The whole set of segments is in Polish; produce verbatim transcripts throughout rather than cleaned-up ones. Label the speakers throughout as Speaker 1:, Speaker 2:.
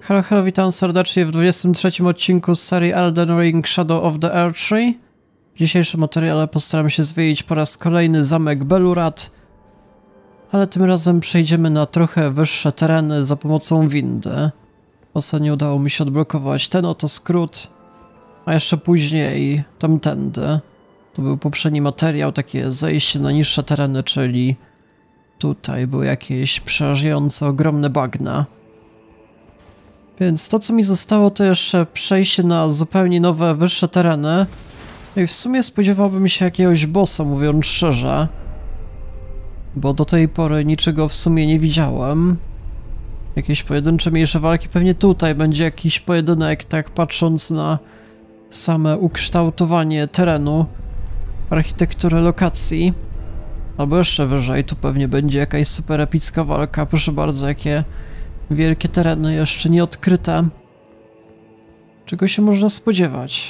Speaker 1: Halo, halo, witam serdecznie w dwudziestym trzecim odcinku z serii Elden Ring Shadow of the Erdtree. W dzisiejszym materiale postaram się zwiedzić po raz kolejny zamek Belurad, ale tym razem przejdziemy na trochę wyższe tereny za pomocą windy. Ostatnio udało mi się odblokować ten oto skrót, a jeszcze później tamtędy. To był poprzedni materiał, takie zejście na niższe tereny, czyli tutaj były jakieś przerażające, ogromne bagna. Więc to, co mi zostało, to jeszcze przejście na zupełnie nowe, wyższe tereny. No i w sumie spodziewałbym się jakiegoś bossa, mówiąc szczerze. Bo do tej pory niczego w sumie nie widziałem. Jakieś pojedyncze, mniejsze walki. Pewnie tutaj będzie jakiś pojedynek, tak patrząc na same ukształtowanie terenu, architekturę lokacji. Albo jeszcze wyżej, tu pewnie będzie jakaś super epicka walka. Proszę bardzo, jakie wielkie tereny jeszcze nieodkryte. Czego się można spodziewać?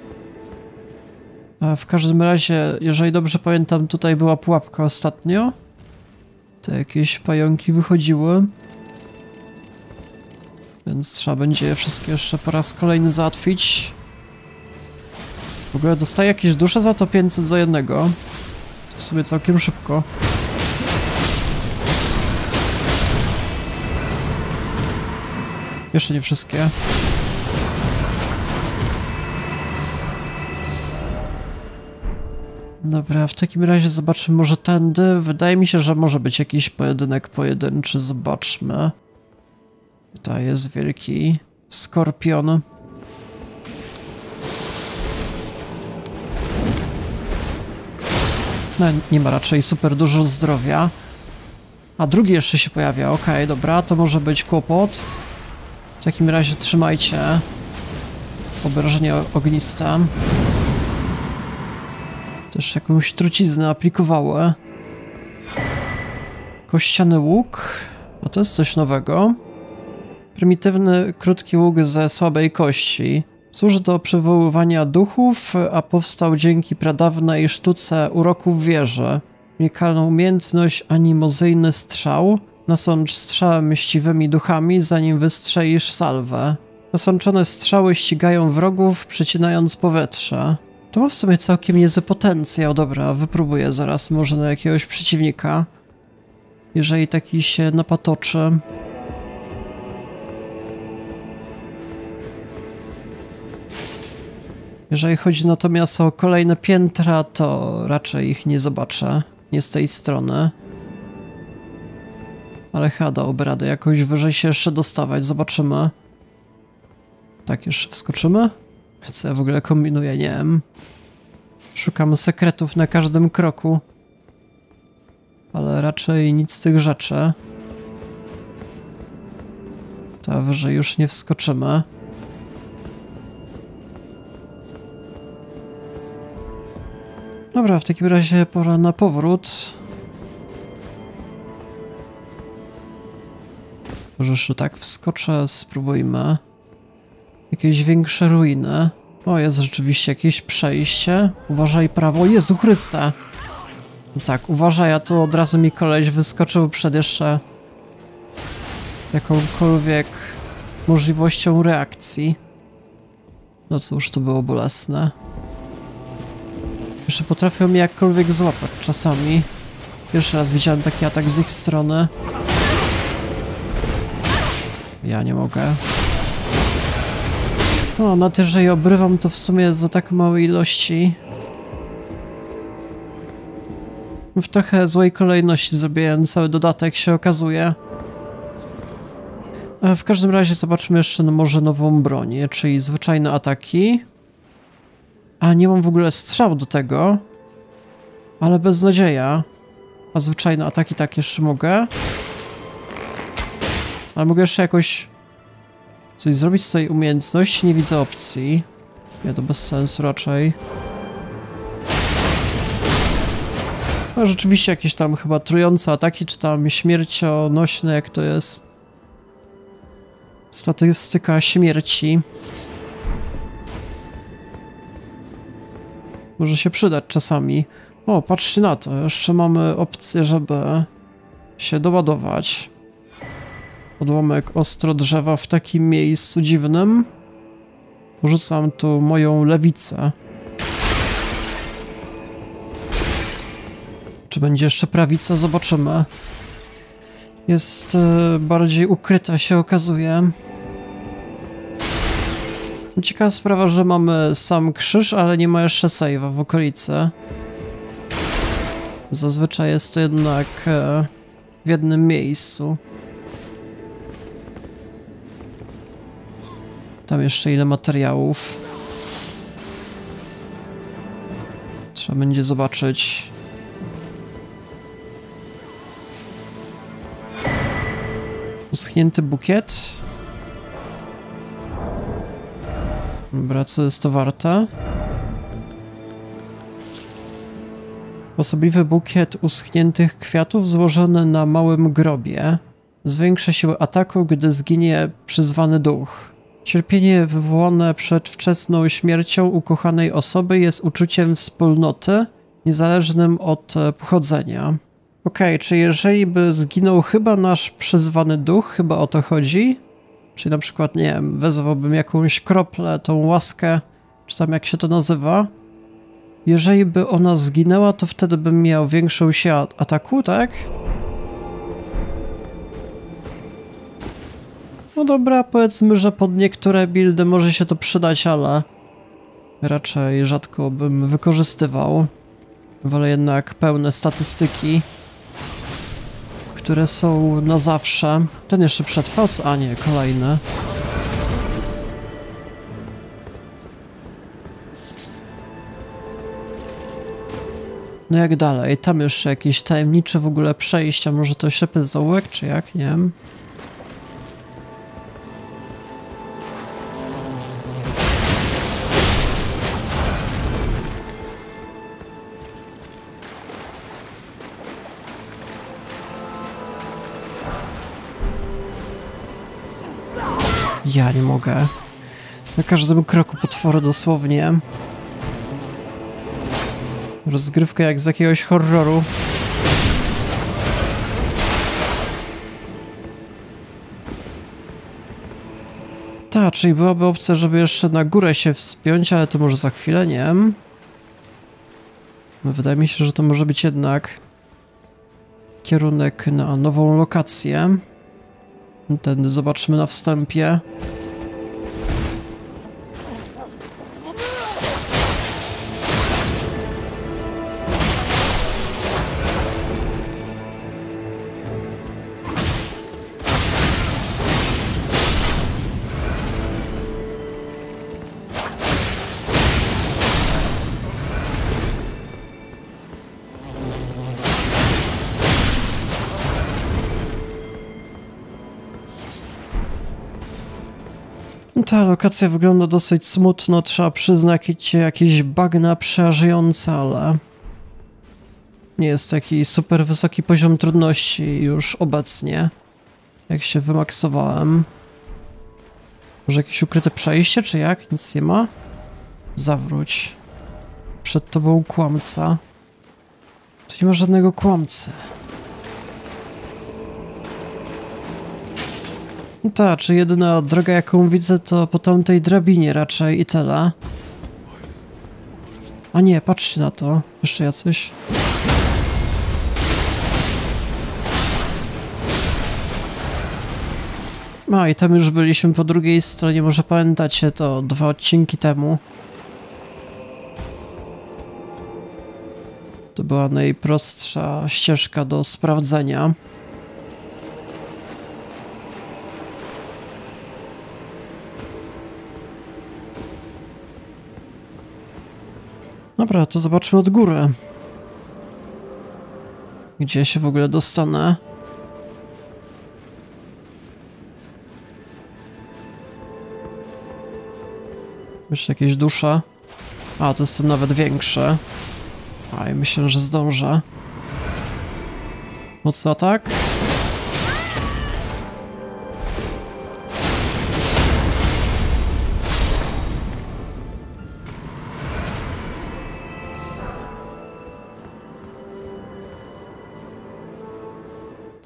Speaker 1: A w każdym razie, jeżeli dobrze pamiętam, tutaj była pułapka ostatnio. Te jakieś pająki wychodziły. Więc trzeba będzie je wszystkie jeszcze po raz kolejny załatwić. W ogóle dostaję jakieś dusze za to, pięćset za jednego. To w sumie całkiem szybko. Jeszcze nie wszystkie. Dobra, w takim razie zobaczymy może tędy. Wydaje mi się, że może być jakiś pojedynek pojedynczy. Zobaczmy. Tutaj jest wielki skorpion. No, nie ma raczej super dużo zdrowia. A drugi jeszcze się pojawia. Okej, okay, dobra, to może być kłopot. W takim razie trzymajcie obrażenie ogniste. Też jakąś truciznę aplikowały. Kościany łuk. A to jest coś nowego. Prymitywny, krótki łuk ze słabej kości. Służy do przywoływania duchów, a powstał dzięki pradawnej sztuce uroków wieży. Unikalną umiejętność animozyjny strzał. Nasącz strzałem mściwymi duchami, zanim wystrzelisz salwę. Nasączone strzały ścigają wrogów, przecinając powietrze. To ma w sumie całkiem niezły potencjał. Dobra, wypróbuję zaraz może na jakiegoś przeciwnika. Jeżeli taki się napatoczy. Jeżeli chodzi natomiast o kolejne piętra, to raczej ich nie zobaczę. Nie z tej strony. Ale chyba dałoby radę jakoś wyżej się jeszcze dostawać. Zobaczymy. Tak, jeszcze wskoczymy? Co ja w ogóle kombinuję? Nie wiem. Szukamy sekretów na każdym kroku. Ale raczej nic z tych rzeczy. To wyżej już nie wskoczymy. Dobra, w takim razie pora na powrót. Może jeszcze tak wskoczę, spróbujmy. Jakieś większe ruiny. O, jest rzeczywiście jakieś przejście. Uważaj prawo. Jezu Chryste! No tak, uważaj, a tu od razu mi koleś wyskoczył przed jeszcze jakąkolwiek możliwością reakcji. No cóż, to było bolesne. Jeszcze potrafią mnie jakkolwiek złapać czasami. Pierwszy raz widziałem taki atak z ich strony. Ja nie mogę. No, na tyle, że je obrywam, to w sumie za tak małej ilości. W trochę złej kolejności zrobiłem cały dodatek, się okazuje. A w każdym razie zobaczmy jeszcze no, może nową broń, czyli zwyczajne ataki. A nie mam w ogóle strzał do tego. Ale beznadzieja. A zwyczajne ataki tak jeszcze mogę. Ale mogę jeszcze jakoś coś zrobić z tej umiejętności. Nie widzę opcji. Nie, to bez sensu raczej. No rzeczywiście jakieś tam chyba trujące ataki, czy tam śmiercionośne, jak to jest. Statystyka śmierci. Może się przydać czasami. O, patrzcie na to. Jeszcze mamy opcję, żeby się doładować. odłamek ostro drzewa w takim miejscu dziwnym. Porzucam tu moją lewicę. Czy będzie jeszcze prawica? Zobaczymy. Jest e, bardziej ukryta, się okazuje. Ciekawa sprawa, że mamy sam krzyż, ale nie ma jeszcze save'a w okolicy. Zazwyczaj jest to jednak e, w jednym miejscu. Tam jeszcze ile materiałów. Trzeba będzie zobaczyć. Uschnięty bukiet. Dobra, co jest to warte? Osobliwy bukiet uschniętych kwiatów złożony na małym grobie. Zwiększa siłę ataku, gdy zginie przyzwany duch. Cierpienie wywołane przedwczesną śmiercią ukochanej osoby jest uczuciem wspólnoty, niezależnym od pochodzenia. Okej, czy jeżeli by zginął chyba nasz przyzwany duch, chyba o to chodzi? Czyli na przykład, nie wiem, wezwałbym jakąś kroplę, tą łaskę, czy tam jak się to nazywa. Jeżeli by ona zginęła, to wtedy bym miał większą siłę ataku, tak? No dobra, powiedzmy, że pod niektóre buildy może się to przydać, ale raczej rzadko bym wykorzystywał. Wolę jednak pełne statystyki, które są na zawsze. Ten jeszcze przetrwał, a nie, kolejny. No jak dalej? Tam jeszcze jakieś tajemnicze w ogóle przejścia, może to ślepy zaułek, czy jak? Nie wiem. Ja nie mogę. Na każdym kroku potwory dosłownie. Rozgrywka jak z jakiegoś horroru. Ta, czyli byłaby opcja, żeby jeszcze na górę się wspiąć, ale to może za chwilę, nie wiem. No, wydaje mi się, że to może być jednak kierunek na nową lokację. Ten zobaczymy na wstępie. Ta lokacja wygląda dosyć smutno, trzeba przyznać, jakieś bagna przerażające, ale nie jest taki super wysoki poziom trudności już obecnie, jak się wymaksowałem. Może jakieś ukryte przejście, czy jak? Nic nie ma? Zawróć. Przed tobą kłamca. Tu nie ma żadnego kłamcy. No tak, czy jedyna droga, jaką widzę, to po tamtej drabinie raczej i tyle. A nie, patrzcie na to. Jeszcze jacyś. A, i tam już byliśmy po drugiej stronie, może pamiętacie to dwa odcinki temu. To była najprostsza ścieżka do sprawdzenia. Dobra, to zobaczmy od góry. Gdzie się w ogóle dostanę? Jeszcze jakieś dusze? A, to są nawet większe. A, i myślę, że zdążę. Mocny atak.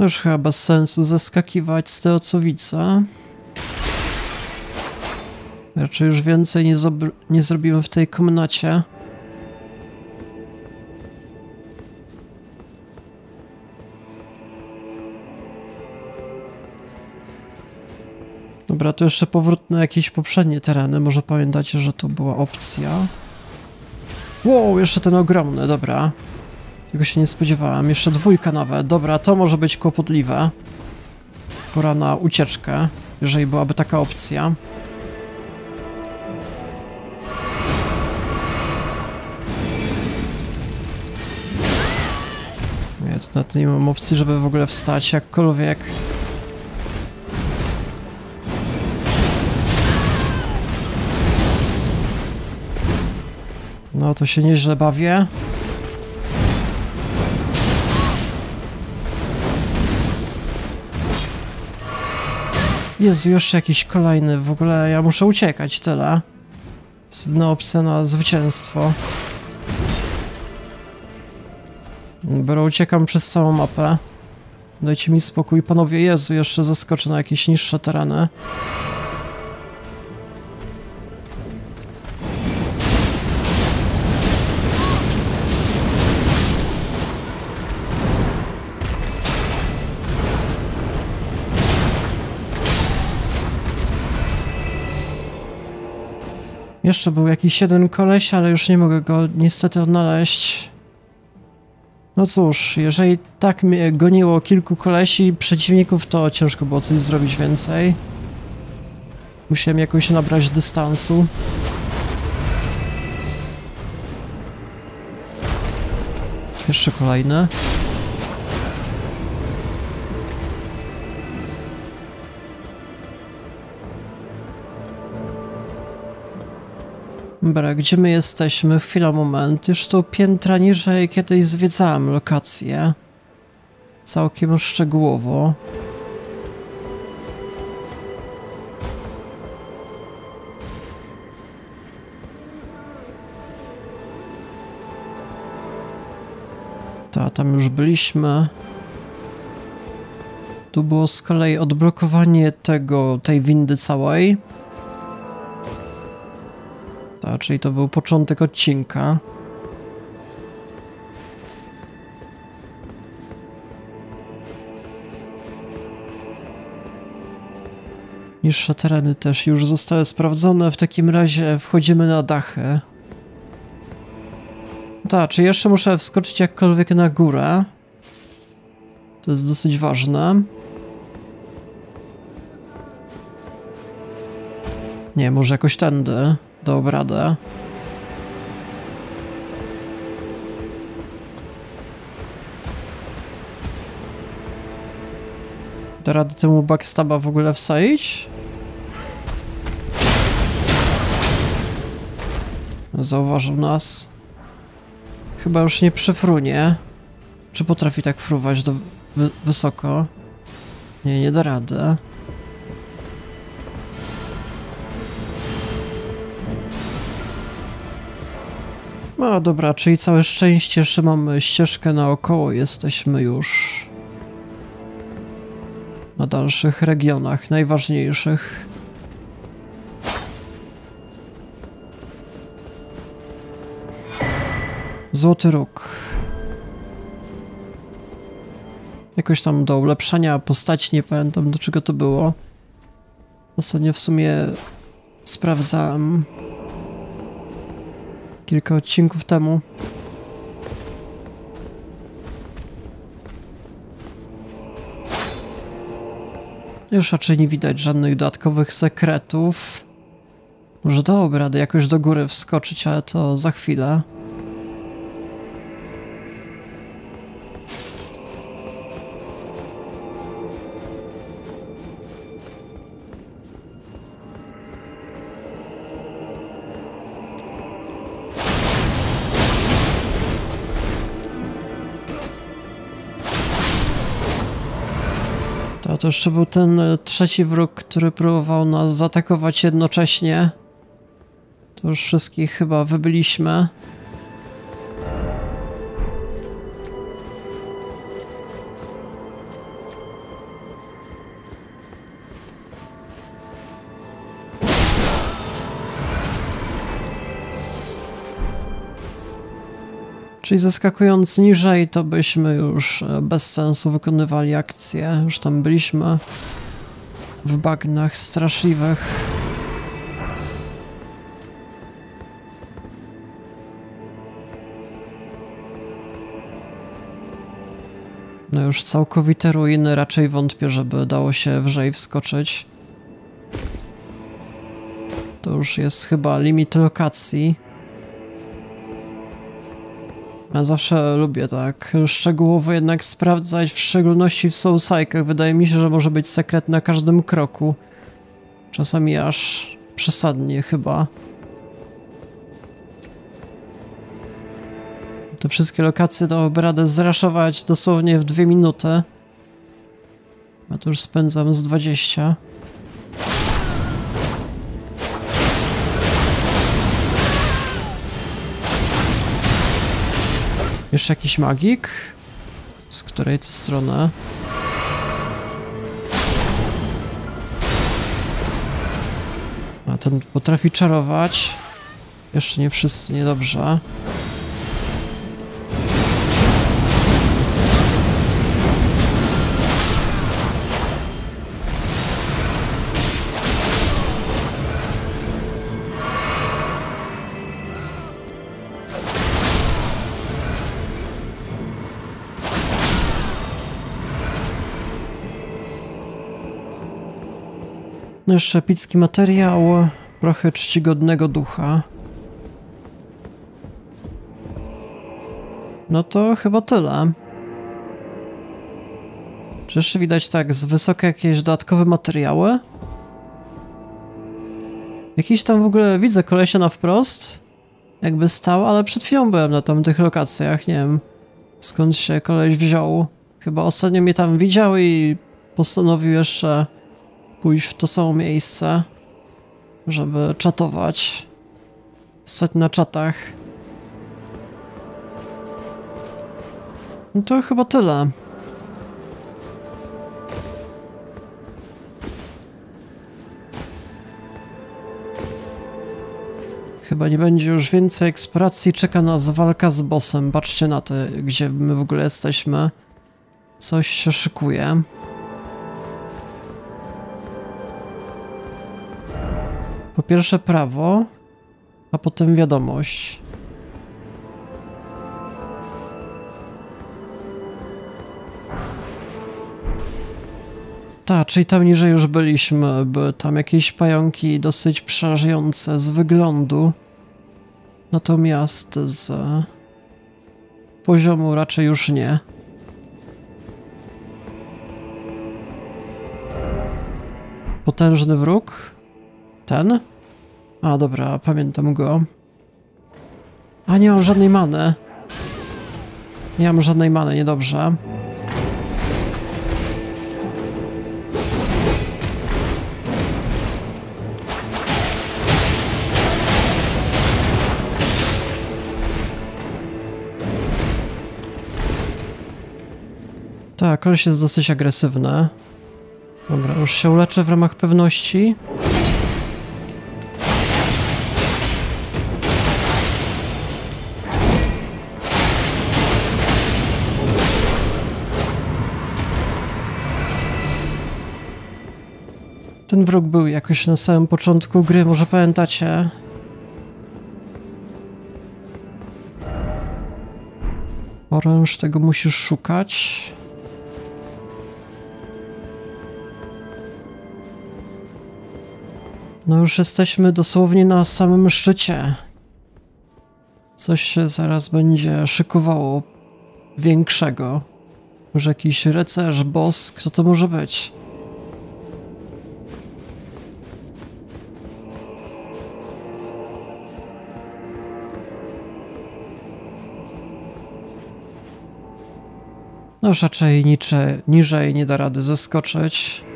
Speaker 1: Już chyba bez sensu zeskakiwać z tego, co widzę. Raczej już więcej nie, nie zrobimy w tej komnacie. Dobra, to jeszcze powrót na jakieś poprzednie tereny. Może pamiętacie, że to była opcja. Wow, jeszcze ten ogromny, dobra. Tego się nie spodziewałem. Jeszcze dwójka nawet. Dobra, to może być kłopotliwe. Pora na ucieczkę, jeżeli byłaby taka opcja. Nie, tu nawet nie mam opcji, żeby w ogóle wstać jakkolwiek. No to się nieźle bawię. Jezu, jeszcze jakiś kolejny. W ogóle ja muszę uciekać, tyle. Jest jedna opcja na zwycięstwo. Dobra, uciekam przez całą mapę. Dajcie mi spokój, panowie. Jezu, jeszcze zaskoczę na jakieś niższe tereny. Jeszcze był jakiś jeden koleś, ale już nie mogę go niestety odnaleźć. No cóż, jeżeli tak mnie goniło kilku kolesi przeciwników, to ciężko było coś zrobić więcej. Musiałem jakoś nabrać dystansu. Jeszcze kolejne. Dobra, gdzie my jesteśmy? Chwila, moment. Już tu piętra niżej kiedyś zwiedzałem lokację. Całkiem szczegółowo. Ta, tam już byliśmy. Tu było z kolei odblokowanie tego, tej windy całej. Ta, czyli to był początek odcinka. Niższe tereny też już zostały sprawdzone. W takim razie wchodzimy na dachy. Tak, czy jeszcze muszę wskoczyć jakkolwiek na górę? To jest dosyć ważne. Nie, może jakoś tędy. Dał radę. Da radę temu backstaba w ogóle wsadzić? Zauważył nas. Chyba już nie przyfrunie. Czy potrafi tak fruwać do wy wysoko? Nie, nie da rady. No dobra, czyli całe szczęście, że mamy ścieżkę naokoło, jesteśmy już na dalszych regionach, najważniejszych. Złoty Róg. Jakoś tam do ulepszania postaci, nie pamiętam do czego to było. Ostatnio w sumie sprawdzałem kilka odcinków temu. Już raczej nie widać żadnych dodatkowych sekretów. Może dałoby radę jakoś do góry wskoczyć, ale to za chwilę. To, to jeszcze był ten trzeci wróg, który próbował nas zaatakować jednocześnie. To już wszystkich chyba wybyliśmy. Czyli zeskakując niżej, to byśmy już bez sensu wykonywali akcje. Już tam byliśmy w bagnach straszliwych. No już całkowite ruiny, raczej wątpię, żeby dało się wyżej wskoczyć. To już jest chyba limit lokacji. Ja zawsze lubię tak szczegółowo jednak sprawdzać, w szczególności w Soulsike'ach. Wydaje mi się, że może być sekret na każdym kroku. Czasami aż przesadnie chyba. Te wszystkie lokacje dałoby radę zraszować dosłownie w dwie minuty. Ja tu już spędzam z dwadzieścia. Jeszcze jakiś magik? Z której to strony? A ten potrafi czarować. Jeszcze nie wszyscy, niedobrze. No jeszcze epicki materiał, trochę czcigodnego ducha. No to chyba tyle. Czy jeszcze widać tak z wysoka jakieś dodatkowe materiały? Jakiś tam w ogóle widzę kolesia na wprost. Jakby stał, ale przed chwilą byłem na tamtych lokacjach, nie wiem skąd się koleś wziął. Chyba ostatnio mnie tam widział i postanowił jeszcze pójść w to samo miejsce, żeby czatować, stać na czatach. No to chyba tyle. Chyba nie będzie już więcej eksploracji, czeka nas walka z bossem. Patrzcie na to, gdzie my w ogóle jesteśmy. Coś się szykuje. Po pierwsze prawo, a potem wiadomość. Tak, czyli tam niżej już byliśmy, były tam jakieś pająki dosyć przerażające z wyglądu. Natomiast z poziomu raczej już nie. Potężny wróg? Ten? A, dobra, pamiętam go. A, nie mam żadnej many. Nie mam żadnej many, niedobrze. Tak, koleś jest dosyć agresywny. Dobra, już się uleczę w ramach pewności. Ten wróg był jakoś na samym początku gry, może pamiętacie? Oręż, tego musisz szukać. No już jesteśmy dosłownie na samym szczycie. Coś się zaraz będzie szykowało większego. Może jakiś rycerz, boss, kto to może być? No już raczej nicze, niżej nie da rady zeskoczyć.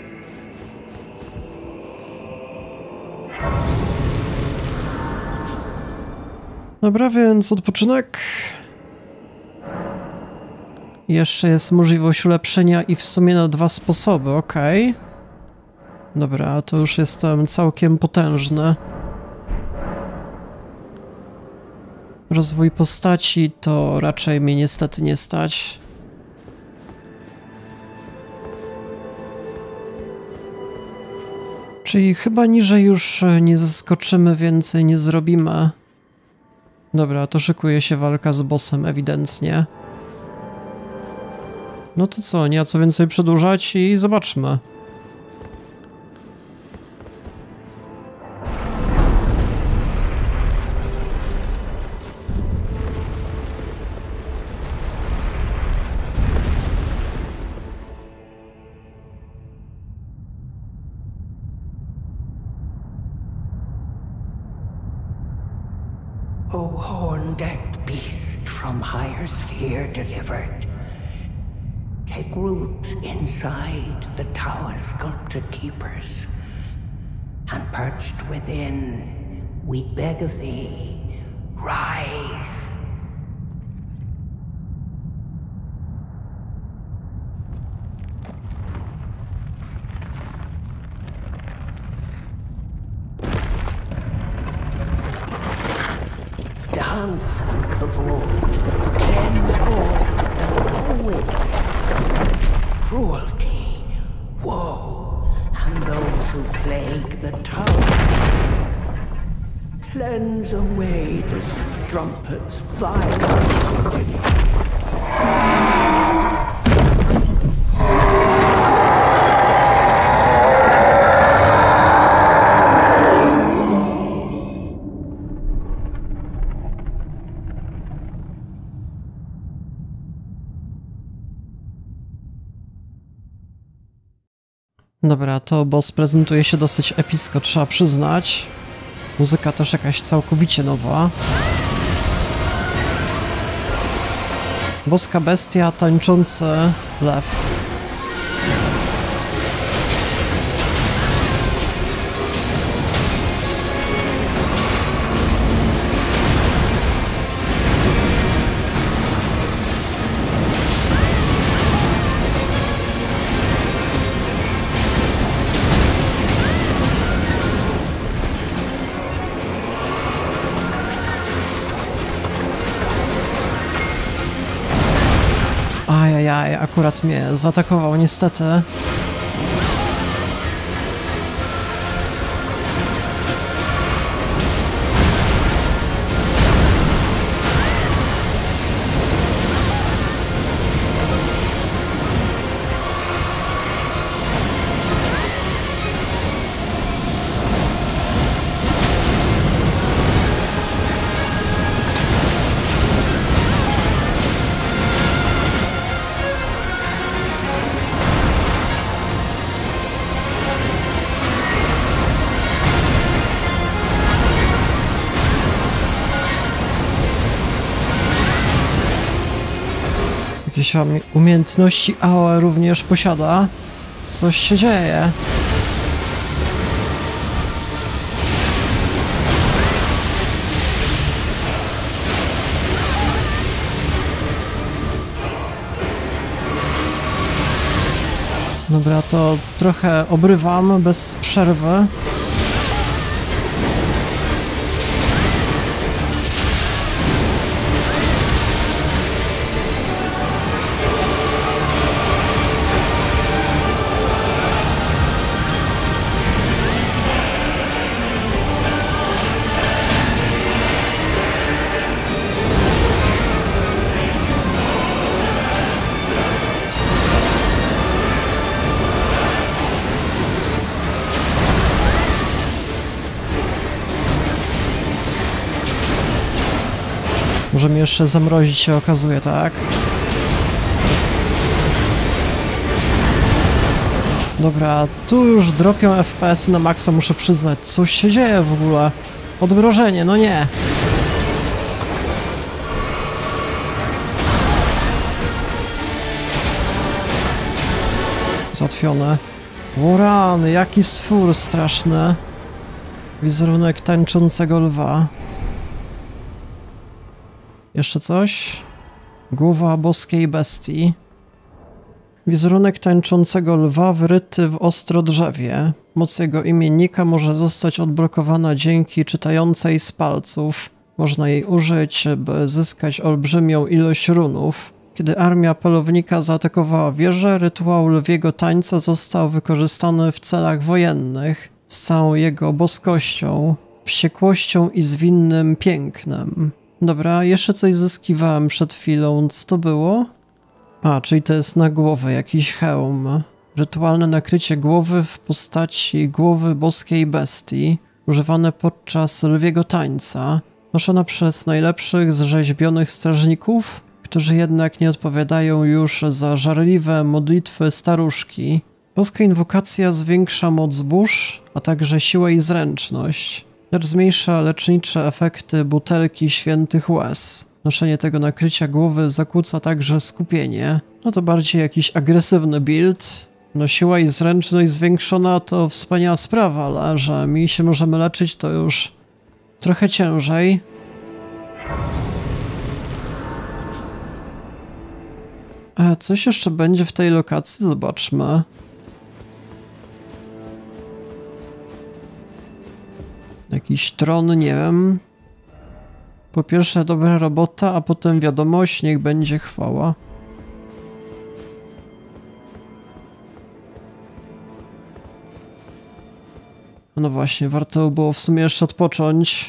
Speaker 1: Dobra, więc odpoczynek. Jeszcze jest możliwość ulepszenia i w sumie na dwa sposoby, okej. Okay. Dobra, to już jestem całkiem potężny. rozwój postaci, to raczej mnie niestety nie stać. Czyli chyba niżej już nie zeskoczymy, więcej nie zrobimy. Dobra, to szykuje się walka z bossem ewidentnie. No to co, nie ma co więcej przedłużać i zobaczmy.
Speaker 2: O horn-decked beast from higher sphere delivered, take root inside the tower's sculpted keepers, and perched within, we beg of thee, rise. Dance and kavod, cleanse all and go wit. Cruelty, woe, and those who plague the tower. Cleanse away the strumpet's vile progeny.
Speaker 1: Dobra, to boss prezentuje się dosyć epicko, trzeba przyznać. Muzyka też jakaś całkowicie nowa. Boska bestia, tańczący lew. Ajajaj, akurat mnie zaatakował niestety. Jakieś umiejętności A O E również posiada. Coś się dzieje. Dobra, to trochę obrywam bez przerwy. Może mi jeszcze zamrozić się okazuje, tak? Dobra, tu już dropią F P S na maksa, muszę przyznać. Coś się dzieje w ogóle. Odmrożenie, no nie. Załatwione. O rany, jaki stwór straszny. Wizerunek tańczącego lwa. Jeszcze coś? Głowa boskiej bestii. Wizerunek tańczącego lwa wyryty w ostrodrzewie. Moc jego imiennika może zostać odblokowana dzięki czytającej z palców. Można jej użyć, by zyskać olbrzymią ilość runów. Kiedy armia polownika zaatakowała wieżę, rytuał lwiego tańca został wykorzystany w celach wojennych z całą jego boskością, wściekłością i zwinnym pięknem. Dobra, jeszcze coś zyskiwałem przed chwilą. Co to było? A, czyli to jest na głowę jakiś hełm. Rytualne nakrycie głowy w postaci głowy boskiej bestii, używane podczas lwiego tańca, noszona przez najlepszych z rzeźbionych strażników, którzy jednak nie odpowiadają już za żarliwe modlitwy staruszki. Boska inwokacja zwiększa moc burz, a także siłę i zręczność, lecz zmniejsza lecznicze efekty butelki świętych łez. Noszenie tego nakrycia głowy zakłóca także skupienie. No to bardziej jakiś agresywny build. No siła i zręczność zwiększona to wspaniała sprawa, ale że mi się możemy leczyć to już trochę ciężej. A coś jeszcze będzie w tej lokacji? Zobaczmy. Jakiś tron, nie wiem. Po pierwsze dobra robota, a potem wiadomość, niech będzie chwała. No właśnie, warto było w sumie jeszcze odpocząć.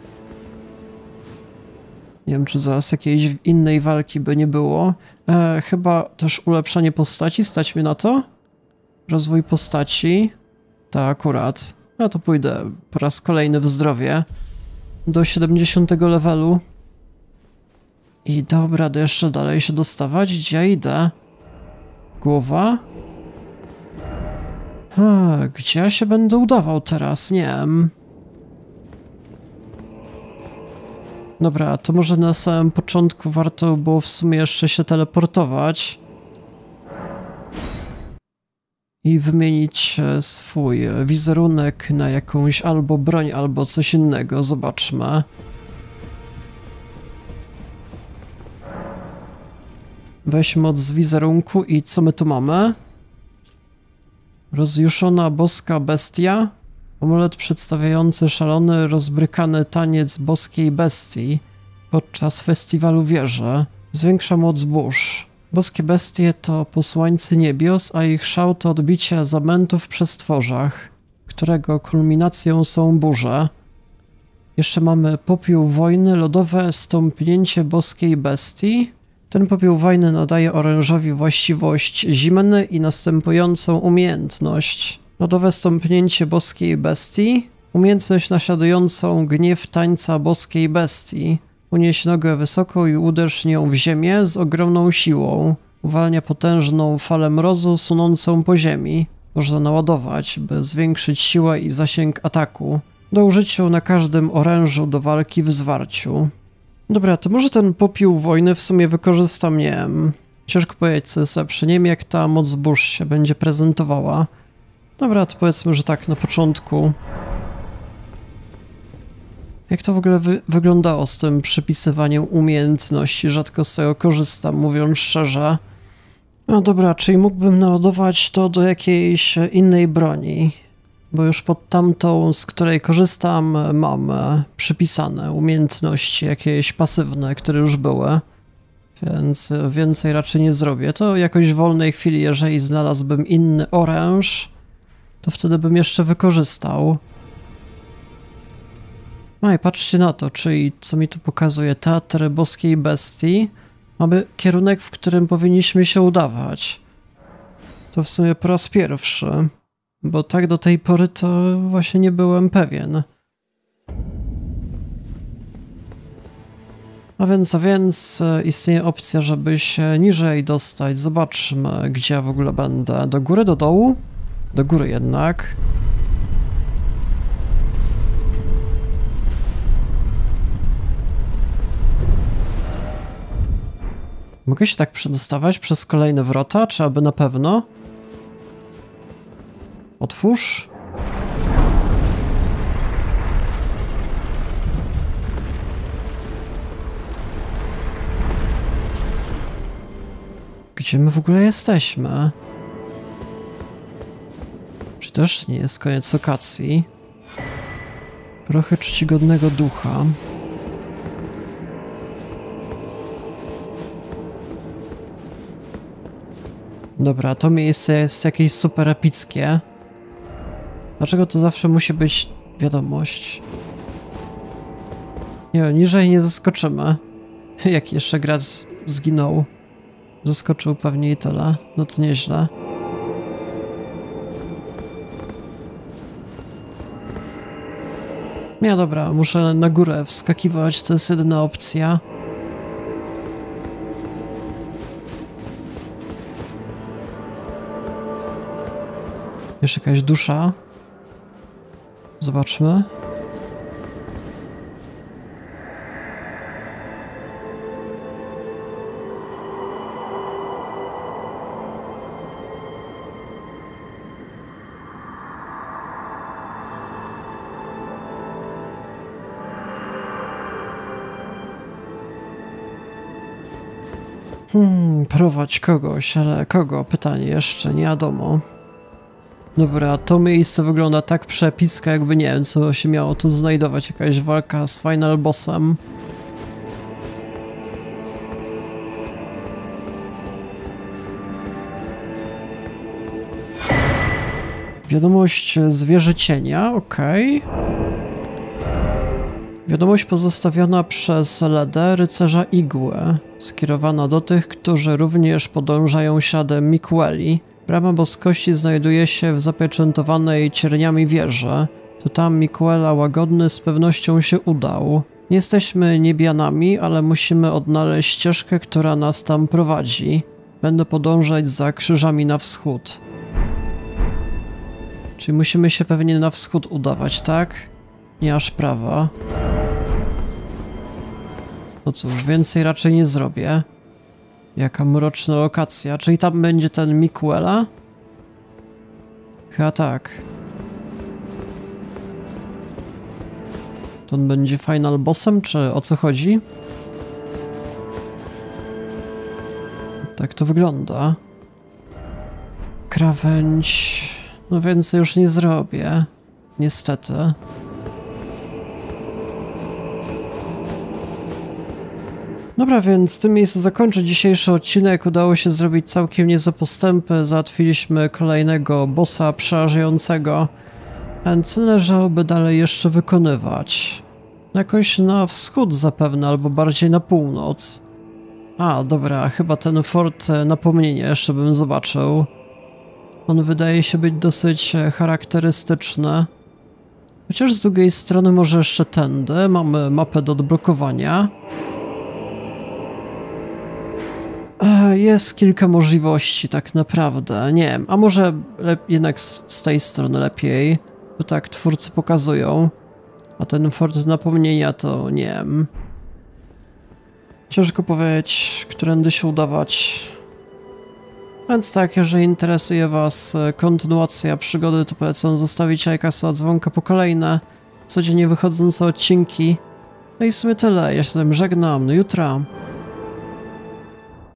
Speaker 1: Nie wiem, czy zaraz jakiejś innej walki by nie było. E, chyba też ulepszanie postaci, stać mnie na to? Rozwój postaci. Tak, akurat. Ja to pójdę po raz kolejny w zdrowie. Do siedemdziesiątego levelu. I dobra, do jeszcze dalej się dostawać. Gdzie ja idę? Głowa? Ha, gdzie ja się będę udawał teraz? Nie wiem. Dobra, to może na samym początku warto było w sumie jeszcze się teleportować i wymienić swój wizerunek na jakąś albo broń, albo coś innego. Zobaczmy. Weź moc z wizerunku i co my tu mamy? Rozjuszona boska bestia. Amulet przedstawiający szalony, rozbrykany taniec boskiej bestii podczas festiwalu wieży. Zwiększa moc burz. Boskie bestie to posłańcy niebios, a ich szał to odbicie zamętów w przestworzach, którego kulminacją są burze. Jeszcze mamy popiół wojny, lodowe stąpnięcie boskiej bestii. Ten popiół wojny nadaje orężowi właściwość zimny i następującą umiejętność. Lodowe stąpnięcie boskiej bestii. Umiejętność naśladującą gniew tańca boskiej bestii. Unieś nogę wysoko i uderz nią w ziemię z ogromną siłą. Uwalnia potężną falę mrozu sunącą po ziemi. Można naładować, by zwiększyć siłę i zasięg ataku. Do użycia na każdym orężu do walki w zwarciu. Dobra, to może ten popiół wojny w sumie wykorzystam, nie wiem. Ciężko powiedzieć, co jest lepsze. Nie wiem, jak ta moc burz się będzie prezentowała. Dobra, to powiedzmy, że tak na początku. Jak to w ogóle wy wyglądało z tym przypisywaniem umiejętności? Rzadko z tego korzystam, mówiąc szczerze. No dobra, czyli mógłbym naładować to do jakiejś innej broni. Bo już pod tamtą, z której korzystam, mam przypisane umiejętności jakieś pasywne, które już były. Więc więcej raczej nie zrobię. To jakoś w wolnej chwili, jeżeli znalazłbym inny oręż, to wtedy bym jeszcze wykorzystał. No i patrzcie na to, czyli co mi tu pokazuje, teatr boskiej bestii. Mamy kierunek, w którym powinniśmy się udawać. To w sumie po raz pierwszy, bo tak do tej pory to właśnie nie byłem pewien. A więc, a więc istnieje opcja, żeby się niżej dostać. Zobaczmy, gdzie ja w ogóle będę. Do góry, do dołu? Do góry jednak. Mogę się tak przedostawać przez kolejne wrota, czy aby na pewno? Otwórz. Gdzie my w ogóle jesteśmy? Czy też nie jest koniec lokacji? Trochę czcigodnego ducha. Dobra, to miejsce jest jakieś super epickie. Dlaczego to zawsze musi być wiadomość? Nie, niżej nie zaskoczymy. Jak jeszcze gracz zginął. Zaskoczył pewnie i tyle. No to nieźle. Nie, dobra, muszę na górę wskakiwać, to jest jedyna opcja. Jeszcze jakaś dusza. Zobaczmy. Hmm, prowadź kogoś, ale kogo? Pytanie jeszcze, nie wiadomo. Dobra, to miejsce wygląda tak przepiska, jakby nie wiem, co się miało tu znajdować. Jakaś walka z final bossem. Wiadomość zwierzę cienia, okej. Okay. Wiadomość pozostawiona przez Ledę, rycerza igły, skierowana do tych, którzy również podążają śladem Mikueli. Brama boskości znajduje się w zapieczętowanej cierniami wieży. To tam Mikuela łagodny z pewnością się udał. Nie jesteśmy niebianami, ale musimy odnaleźć ścieżkę, która nas tam prowadzi. Będę podążać za krzyżami na wschód. Czyli musimy się pewnie na wschód udawać, tak? Nie aż prawa. No cóż, więcej raczej nie zrobię. Jaka mroczna lokacja. Czyli tam będzie ten Mikuela? Chyba tak. To on będzie final bossem, czy o co chodzi? Tak to wygląda. Krawędź... No więcej już nie zrobię. Niestety. Dobra, więc w tym miejscu zakończę dzisiejszy odcinek. Udało się zrobić całkiem niezłe postępy. Załatwiliśmy kolejnego bossa przerażającego. Więc należałoby dalej jeszcze wykonywać. Jakoś na wschód zapewne, albo bardziej na północ. A, dobra, chyba ten fort napomnienia jeszcze bym zobaczył. On wydaje się być dosyć charakterystyczny. Chociaż z drugiej strony może jeszcze tędy. Mamy mapę do odblokowania. Jest kilka możliwości tak naprawdę, nie wiem, a może jednak z, z tej strony lepiej, bo tak twórcy pokazują, a ten fort napomnienia to nie wiem. Ciężko powiedzieć, którędy się udawać. Więc tak, jeżeli interesuje was kontynuacja przygody, to polecam zostawić lajka, dzwonka po kolejne, codziennie wychodzące odcinki. No i w sumie tyle, ja się z tym żegnam, do jutra.